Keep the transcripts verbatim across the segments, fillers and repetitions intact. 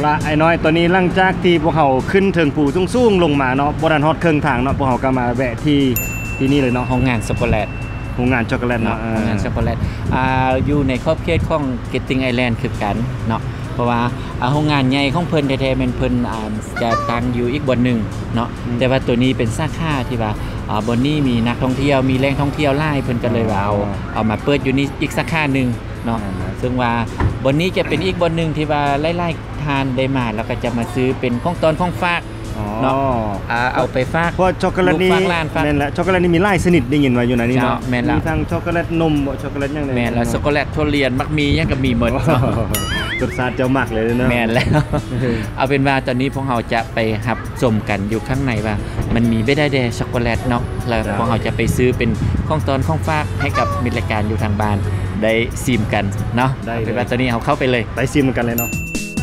ละไอ้น้อยตอนนี้หลังจากที่พวกเขาขึ้นถึงปู่สูงๆลงมาเนาะบ่ทันฮอดครึ่งทางเนาะพวกเขาก็มาแวะที่ที่นี่เลยเนาะโรงงานช็อกโกแลตโรงงานช็อกโกแลตเนาะโรงงานช็อกโกแลตอ่าอยู่ในขอบเขตของ Getting Island คือกันเนาะเพราะว่าโรงงานใหญ่ของเพิ่นแท้ๆมันเพิ่นจะตั้งอยู่อีกบ่อนนึงเนาะแต่ว่าตัวนี้เป็นสาขาที่ว่าอ่าบ่อนนี้มีนักท่องเที่ยวมีแหล่งท่องเที่ยวหลายเพิ่นก็เลยว่าเอาเอามาเปิดอยู่นี่อีกสาขานึงเนาะซึ่งว่าบ่อนนี้จะเป็นอีกบ่อนนึงที่ว่าหลายๆทานได้มาแล้วก็จะมาซื้อเป็นของตอนของฝากเนาะเอาไปฝากเพราะช็อกโกแลตนี่แม่นละช็อกโกแลตนี่มีหลายชนิดได้ยินว่าอยู่ในนี้เนาะมีทั้งช็อกโกแลตนมช็อกโกแลตยังไงแม่นแล้วช็อกโกแลตทุเรียนมักมียังก็มีหมดรสชาติเจ้ามักเลยเนาะแม่นแล้วเอาเป็นว่าตอนนี้พวกเราจะไปหับชมกันอยู่ข้างในว่ามันมีไม่ได้แดช็อกโกแลตเนาะแล้วพวกเราจะไปซื้อเป็นของตอนของฝากให้กับมิตรรายการอยู่ทางบ้านได้ซิมกันเนาะเป็นว่าตอนนี้เราเข้าไปเลยไปซิมกันเลยเนาะ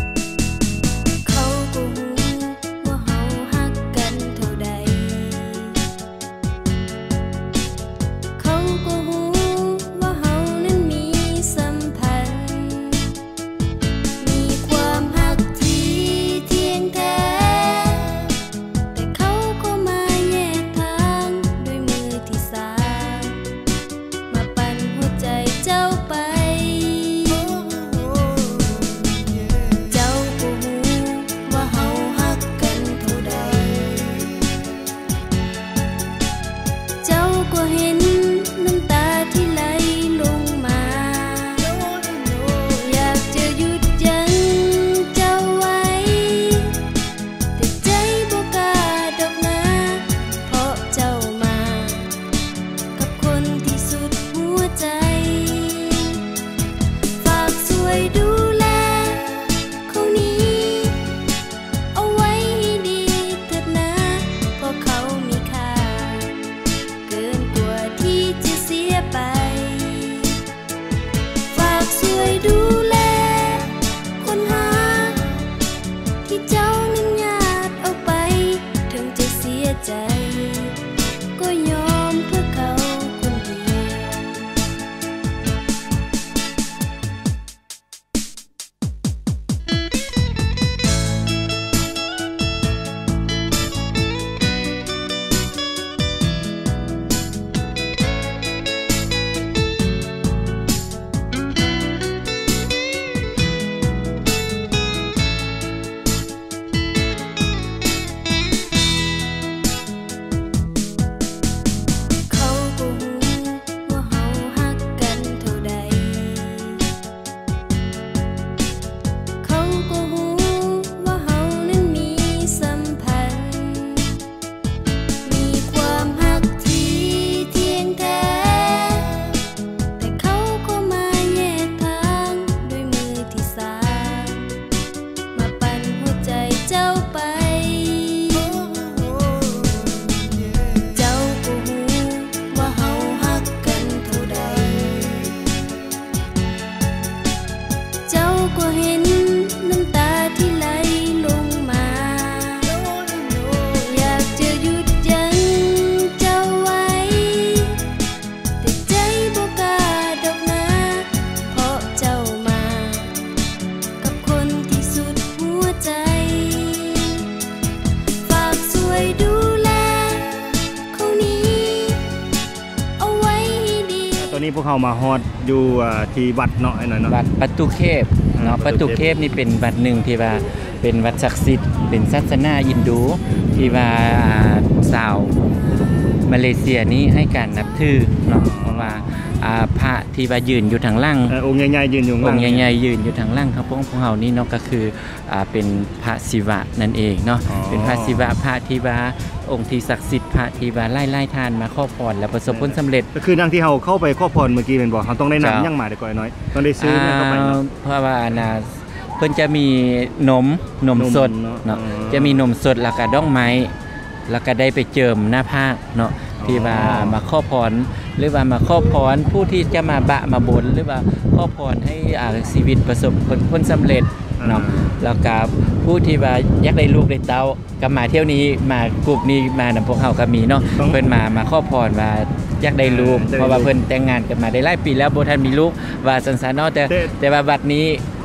นี้พวกเขามาฮอดอยู่ที่วัดเนาะไอ้หน่อยเนาะวัดประตูเทพเนาะประตูเทพนี่เป็นวัดหนึ่งที่ว่าเป็นวัดศักดิ์สิทธิ์เป็นศาสนาอินดูที่ว่าชาวมาเลเซียนี้ให้การนับถือเนาะเพราะว่าพระที่ว่ายืนอยู่ทางล่างองค์ใหญ่ๆยืนอยู่องค์ใหญ่ๆยืนอยู่ทางล่างครับพวกเขานี่เนาะก็คือเป็นพระศิวะนั่นเองเนาะเป็นพระศิวะพระที่ว่าองค์ที่ศักดิ์สิทธิ์พระที่ว่าไล่ไล่ทานมาขอพรแล้วประสบผลสำเร็จก็คือดังที่เขาเข้าไปขอพรเมื่อกี้เป็นบอกเขาต้องได้นำยั่งมาได้ก่อนน้อยต้องได้ซื้อเข้าไปเพราะว่านะเพิ่นจะมีนมนมสดเนาะจะมีนมสดแล้วก็ดอกไม้แล้วก็ได้ไปเจิมหน้าผากเนาะที่ว่ามาขอพรหรือว่ามาขอพรผู้ที่จะมาบะมาบนหรือว่าขอพรให้ชีวิตประสบผลสำเร็จเนาะแล้วก็ผู้ที่ว่าอยากได้ลูกได้เต้าก็มาเที่ยวนี้มากลุ่มนี้มานำพวกเขาก็มีเนาะเพิ่นมามาขอพรว่าอยากได้ลูกเพราะว่าเพิ่นแต่งงานกันมาได้หลายปีแล้วบ่ทันมีลูกว่าสันๆเนาะแต่แต่ว่าบัดนี้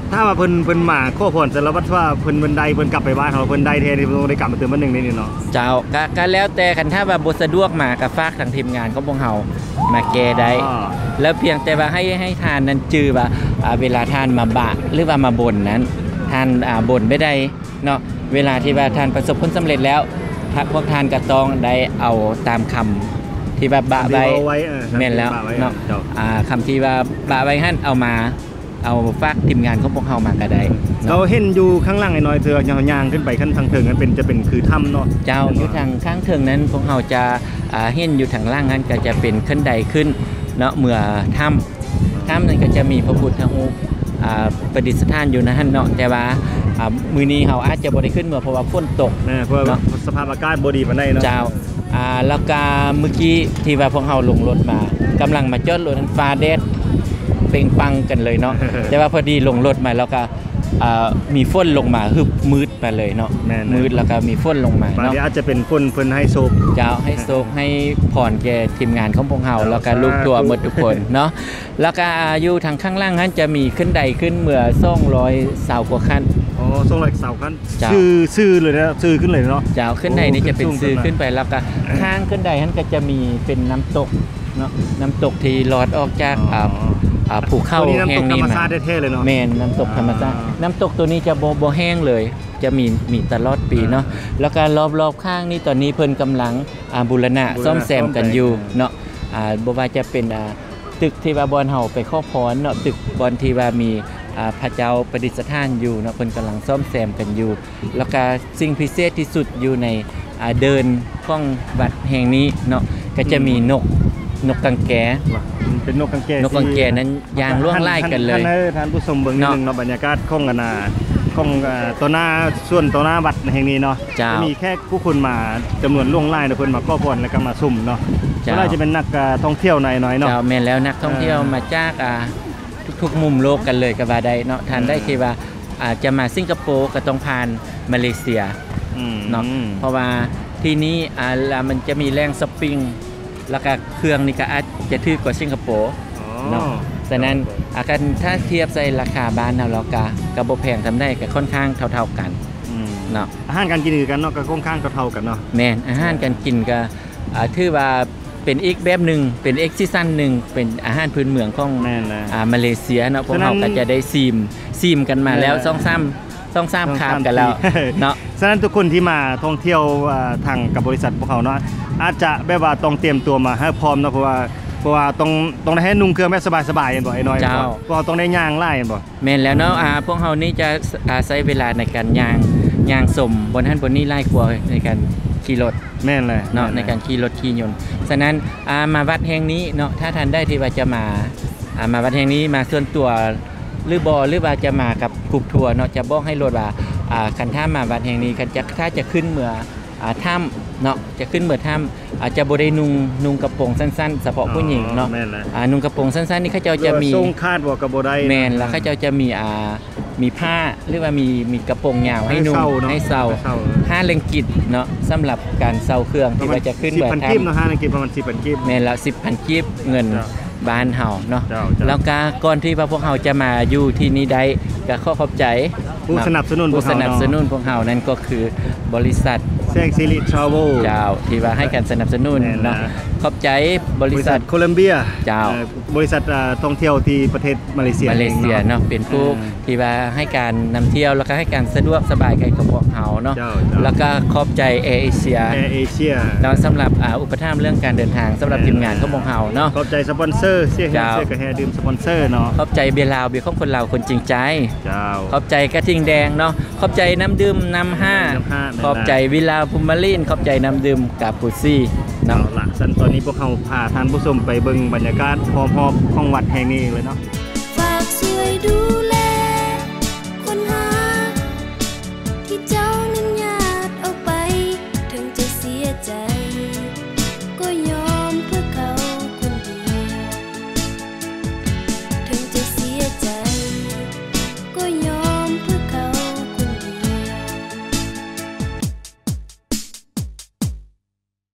ถ้าว่าเพิ่นเพิ่นมาขอพรสารวัตรว่าเพิ่นเพิ่นใดเพิ่นกลับไปบ้านเขาเพิ่นใดแท้ที่เพิ่นได้กลับมาเติมมันหนึ่งนี่เนาะเจ้าก็ก็แล้วแต่คันถ้าว่าบ่สะดวกมาก็ฝากทางทีมงานของพวกเฮามาแก้ได้แล้วเพียงแต่ว่าให้ให้ทานนั้นจื้อว่าอ่าเวลาทานมาบะหรือว่ามาบ่นนั้นทานอ่าบ่นไม่ได้เนาะเวลาที่ว่าทานประสบผลสำเร็จแล้วพวกทานก็ต้องได้เอาตามคำที่ว่าบะไว้แม่นแล้วเนาะอ่าคำที่ว่าบะไว้หั่นเอามาเอาฝากทีมงานของพวกเฮามาก็ได้เราเห็นอยู่ข้างล่างไอ้น้อยเธอย่างขึ้นไปขั้นทางเทิงนั้นเป็นจะเป็นคือถ้ำเนาะเจ้าอยู่ทางข้างเทิงนั้นพวกเฮาจะอ่าเห็นอยู่ทางล่างนั้นก็จะเป็นขึ้นใดขึ้นเนาะเมื่อถ้ำถ้ำนั้นก็จะมีพระพุทธรูปอ่าประดิษฐานอยู่นะฮะเนาะแต่ว่าอ่ามื้อนี้เฮาอาจจะบ่ได้ขึ้นเมื่อเพราะว่าฝนตกนะเพราะว่าสภาพอากาศบ่ดีปานใดเนาะเจ้าอ่าแล้วก็เมื่อกี้ที่ว่าพวกเฮาลงรถมากำลังมาจอดรถนั้นฟ้าแดดเปล่งปังกันเลยเนาะ แต่ว่าพอดีลงรถมาแล้วก็มีฝนลงมาฮึบมืดไปเลยเนาะมืดแล้วก็มีฝนลงมาเนาะอาจจะเป็นฝนเพิ่นให้โศกเจ้าให้โศกให้ผ่อนแก่ทีมงานของพวกเฮาแล้วก็ลูกทัวร์หมดทุกคนเนาะแล้วก็อยู่ทางข้างล่างนั้นจะมีขึ้นใดขึ้นเมื่อสองร้อยเสากว่าขั้นอ๋อสองร้อยเสาขั้นซื่อซื่อเลยนะซื่อขึ้นเลยเนาะเจ้าขึ้นใดนี่จะเป็นซื่อขึ้นไปแล้วก็ข้างขึ้นใดนั้นก็จะมีเป็นน้ำตกเนาะน้ำตกที่ลอดออกจากภูเขาแห้งนี่มาแม่นน้ำตกธรรมชาติน้ำตกตัวนี้จะโบโบแห้งเลยจะมีมีตลอดปีเนาะแล้วก็รอบๆข้างนี่ตอนนี้เพิ่นกำลังบูรณะซ่อมแซมกันอยู่เนาะบ่ว่าจะเป็นตึกที่ว่าบอนเฮาไปขอพรเนาะตึกบอนที่ว่ามีพระเจ้าประดิษฐานอยู่เนาะเพิ่นกำลังซ่อมแซมกันอยู่แล้วก็สิ่งพิเศษที่สุดอยู่ในเดินของวัดแห่งนี้เนาะก็จะมีนกนกกังแกเป็นนกกังแกนกกังแกนั้นยางล่วงไล่กันเลยท่านผู้ชมเบิ่งนิดนึงเนาะบรรยากาศของกันนาของตัวหน้าส่วนตัวหน้าวัดแห่งนี้เนาะมีแค่ผู้คนมาจำนวนล่วงไล่เพิ่นมาขอพรแล้วก็มาซุ่มเนาะก็น่าจะเป็นนักท่องเที่ยวหน่อยๆเนาะแม่นแล้วนักท่องเที่ยวมาจากทุกๆมุมโลกกันเลยก็ว่าได้เนาะท่านได้ที่ว่าอาจจะมาสิงคโปร์ก็ต้องผ่านมาเลเซียเนาะเพราะว่าที่นี้มันจะมีแรงสปริงแล้วก็เครื่องนี่ก็อาจจะถือกว่าสิงคโปร์เนาะฉะนั้นอาการถ้าเทียบใส่ราคาบ้านเราแล้วก็กระบบแพงทำได้ก็ค่อนข้างเท่าๆกันเนาะอาหารการกินกันเนาะก็ค่อนข้างเท่าๆกันเนาะแม่นอาหารการกินก็ถือว่าเป็นอีกแบบหนึ่งเป็นเอ็กซิซันหนึ่งเป็นอาหารพื้นเมืองของมาเลเซียเนาะพวกเราก็จะได้ซีมซีมกันมาแล้วซ่องซ้ำซ่องซ้ำคาบกันแล้วเนาะฉะนั้นทุกคนที่มาท่องเที่ยวทางกับบริษัทพวกเขาเนาะอาจจะแบบว่าต้องเตรียมตัวมาให้พร้อมเนาะเพราะว่าเพราะว่าต้องต้องได้ให้นุ่งเครื่องแบบสบายๆอย่างบ่ไอ้น้อยเพราะต้องได้ย่างไล่อย่างบ่แม่นแล้วเนาะอ่าพวกเฮานี่จะอาศัยเวลาในการย่างย่างสมบนหันบนนี้ไล่กลัวในการขี่รถแม่นเลยเนาะในการขี่รถขี่ยนต์ฉะนั้นอ่ามาวัดแห่งนี้เนาะถ้าท่านได้ที่ว่าจะมาอ่ามาวัดแห่งนี้มาส่วนตัวหรือบ่หรือว่าจะมากับกลุ่มทัวร์เนาะจะบอกให้รถว่าอ่าคันถ้ามาวัดแห่งนี้คันจะถ้าจะขึ้นเมื่ออ่าถ้ำเนาะจะขึ้นเมื่อถ้ำอาจจะบ่ได้นุ่งนุ่งกระโปรงสั้นๆเฉพาะผู้หญิงเนาะอ่านุ่งกระโปรงสั้นๆนี่เขาเจ้าจะมีทรงคาดบ่ก็บ่ได้แม่นแล้วเขาเจ้าจะมีอ่ามีผ้าหรือว่ามีมีกระโปรงยาวให้นุ่งให้เซาห้าเล่งกิจเนาะสำหรับการเซาเครื่องที่ว่าจะขึ้นเมื่อถ้ำสิบพันกีบเนาะห้าเล่งกิจประมาณสิบพันกีบแม่นแล้วสิบพันกีบเงินบ้านเฮาเนาะแล้วก็ก่อนที่พวกเฮาจะมาอยู่ที่นี้ได้ก็ขอขอบใจผู้สนับสนุนผู้สนับสนุนพวกเฮานั่นก็คือบริษัทแซงซิริทราเวลเจ้าที่ว่าให้การสนับสนุนเนาะขอบใจบริษัทโคลัมเบียเจ้าบริษัทท่องเที่ยวที่ประเทศมาเลเซียมาเลเซียเนาะเป็นผู้ที่ว่าให้การนำเที่ยวแล้วก็ให้การสะดวกสบายกับพวกเฮาเนาะแล้วก็ขอบใจแอร์เอเชียแอร์เอเชียเนาะสำหรับอุปถัมภ์เรื่องการเดินทางสำหรับทีมงานของพวกเฮาเนาะขอบใจสปอนเซอร์เสียเสียกับแฮดื่มสปอนเซอร์เนาะขอบใจเบียร์ลาวเบียร์ของคนลาวคนจริงใจเจ้าขอบใจกระทิงแดงเนาะขอบใจน้ำดื่มน้ำห้าขอบใจวิลาพุมารีนขอบใจน้ำดื่มกาปูซี่เนาะละสันตอนนี้พวกเขาพาท่านผู้ชมไปเบิ่งบรรยากาศพร้อมๆของวัดแห่งนี้เลยเนาะ